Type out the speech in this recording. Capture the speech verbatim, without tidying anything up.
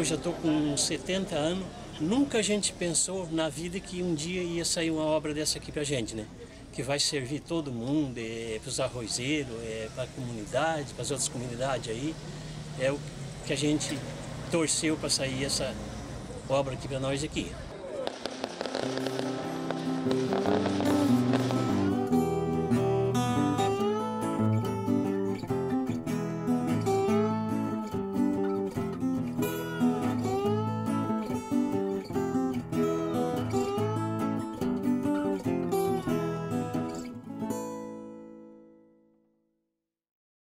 já estou com setenta anos, nunca a gente pensou na vida que um dia ia sair uma obra dessa aqui pra gente, né? Que vai servir todo mundo, é, para os arrozeiros, é, para a comunidade, para as outras comunidades aí. É o que a gente torceu para sair essa obra aqui para nós aqui.